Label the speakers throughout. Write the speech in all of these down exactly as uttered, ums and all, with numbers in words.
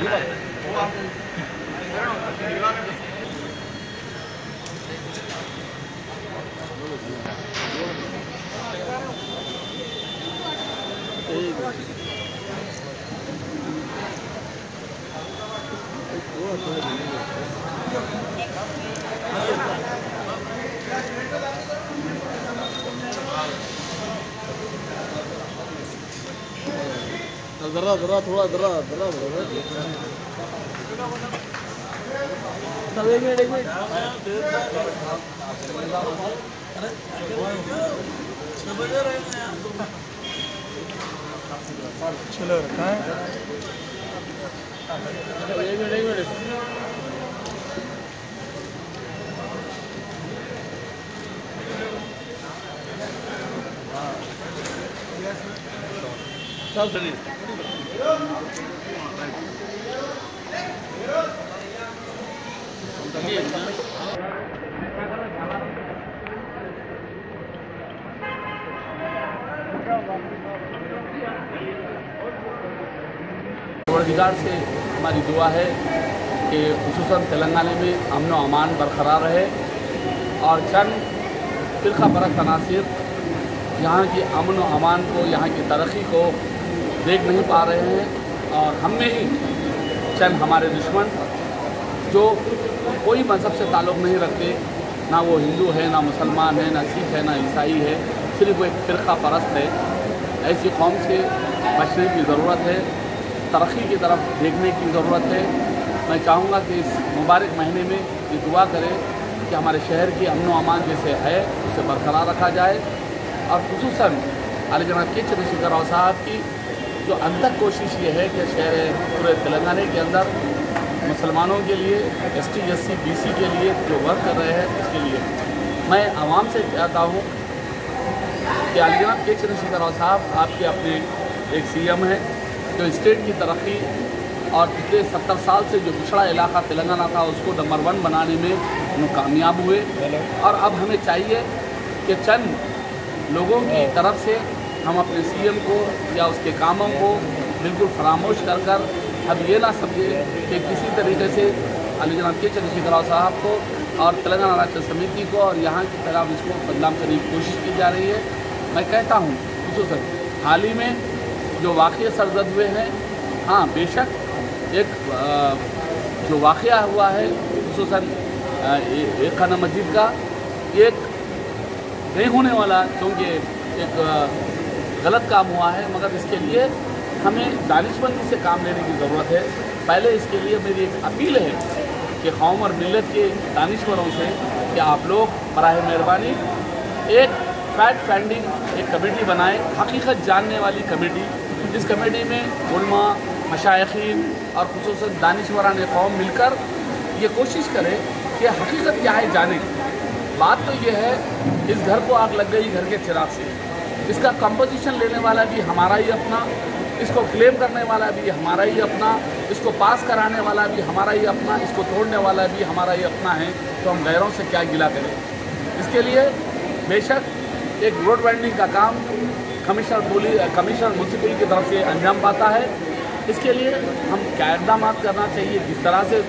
Speaker 1: ذرا ذرا تھوڑا ذرا ذرا ایک منٹ ایک منٹ چلو رکھا ہے ایک منٹ ایک منٹ سب چلیے
Speaker 2: پروردگار سے ہماری دعا ہے کہ خصوصاً تلنگانہ میں امن و امان برقرار رہے اور چند فرقہ پرست عناصر یہاں کی امن و امان کو، یہاں کی ترقی کو دیکھ نہیں پا رہے ہیں، اور ہم میں ہی چند ہمارے دشمن جو کوئی مذہب سے تعلق نہیں رکھتے، نہ وہ ہندو ہے، نہ مسلمان ہے، نہ سکھ ہے، نہ عیسائی ہے، صرف وہ ایک فرقہ پرست ہے، ایسی قوم سے بچنے کی ضرورت ہے، ترقی کی طرف دیکھنے کی ضرورت ہے۔ میں چاہوں گا کہ اس مبارک مہینے میں یہ دعا کرے کہ ہمارے شہر کی امن و امان جیسے ہے اسے برقرار رکھا جائے، اور خصوصاً عالی جناب کے چندرشیکھر راؤ صاحب کی جو انتھک کوشش یہ ہے کہ شہر پورے تلنگانہ کے اندر مسلمانوں کے لیے، S T S C B C کے لیے جو ورک کر رہے ہیں، اس کے لیے میں عوام سے کہتا ہوں کہ عالی جناب کے چندرشیکھر راؤ صاحب آپ کے اپنے ایک سی ایم ہیں جو اسٹیٹ کی ترقی اور پچھلے ستر سال سے جو پچھڑا علاقہ تلنگانہ تھا اس کو نمبر ون بنانے میں وہ کامیاب ہوئے، اور اب ہمیں چاہیے کہ چند لوگوں کی طرف سے ہم اپنے سی ایم کو یا اس کے کاموں کو بالکل فراموش کر کر اب یہ نہ سمجھے کہ کسی طریقے سے عالی جناب کے چندرشیکھر راؤ صاحب کو اور تلنگانہ راجیہ سمیتی کو اور یہاں کی طرف اس کو بدنام کرنے کی کوشش کی جا رہی ہے۔ میں کہتا ہوں خصوصاً حال ہی میں جو واقعے سرزد ہوئے ہیں، ہاں بے شک ایک جو واقعہ ہوا ہے خصوصاً ایک خانہ مسجد کا، ایک نہیں ہونے والا کیونکہ ایک غلط کام ہوا ہے، مگر اس کے لیے ہمیں دانشمندی سے کام لینے کی ضرورت ہے۔ پہلے اس کے لیے میری ایک اپیل ہے کہ قوم اور ملت کے دانشوروں سے کہ آپ لوگ براہ مہربانی ایک فیکٹ فائنڈنگ ایک کمیٹی بنائیں، حقیقت جاننے والی کمیٹی، جس کمیٹی میں علماء، مشائخین اور خصوصاً دانشوران قوم مل کر یہ کوشش کرے کہ حقیقت کیا ہے جانیں۔ بات تو یہ ہے اس گھر کو آگ لگ گئی گھر کے چراغ سے، اس کا کمپوزیشن لینے والا بھی ہمارا ہی اپنا، اس کو کلیم کرنے والا بھی ہمارا ہی اپنا، اس کو پاس کرانے والا بھی ہمارا ہی اپنا، اس کو توڑنے والا بھی ہمارا ہی اپنا ہے، تو ہم غیروں سے کیا گلہ کریں۔ اس کے لیے بے شک ایک روڈ وائنڈنگ کا کام کمشنر پولیس کمشنر میونسپل کی طرف سے انجام پاتا ہے۔ اس کے لیے ہم کیا اقدامات کرنا چاہیے، کس طرح سے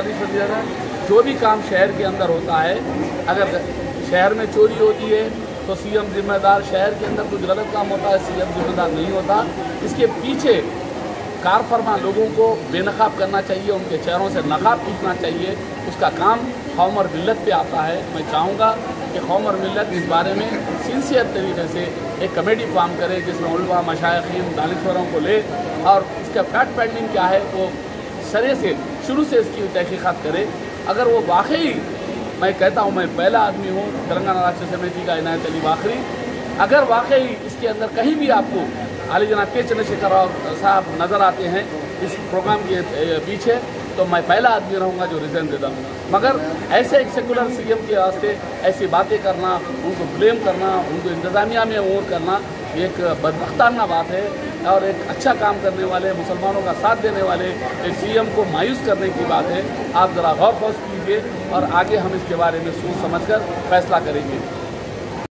Speaker 2: جو بھی کام شہر کے اندر ہوتا ہے، اگر شہر میں چوری ہوتی ہے تو سی ایم ذمہ دار، شہر کے اندر کچھ غلط کام ہوتا ہے سی ایم ذمہ دار نہیں ہوتا۔ اس کے پیچھے کار فرما لوگوں کو بے نقاب کرنا چاہیے، ان کے چہروں سے نقاب کھینچنا چاہیے، اس کا کام قوم اور ملت پہ آتا ہے۔ میں چاہوں گا کہ قوم اور ملت اس بارے میں سنسیئر طریقے سے ایک کمیٹی فارم کرے جس میں علماء، مشائخین، دانشوروں کو لے، اور اس کا فیکٹ فائنڈنگ کیا ہے وہ سرے سے شروع سے اس کی تحقیقات کرے۔ اگر وہ واقعی، میں کہتا ہوں میں پہلا آدمی ہوں تلنگانہ راجیہ سمیتی کا عنایت علی باقری، اگر واقعی اس کے اندر کہیں بھی آپ کو عالی جناب کے چندرشیکھر راؤ صاحب نظر آتے ہیں اس پروگرام کے پیچھے، تو میں پہلا آدمی رہوں گا جو ریزائن دیتا ہوں۔ مگر ایسے ایک سیکولر سی ایم کے واسطے ایسی باتیں کرنا، ان کو بلیم کرنا، ان کو انتظامیہ میں امور کرنا، یہ ایک بدبختانہ بات ہے، اور ایک اچھا کام کرنے والے، مسلمانوں کا ساتھ دینے والے ایک سی ایم کو مایوس کرنے کی بات ہے۔ آپ ذرا غور خوض کیجیے اور آگے ہم اس کے بارے میں سوچ سمجھ کر فیصلہ کریں گے۔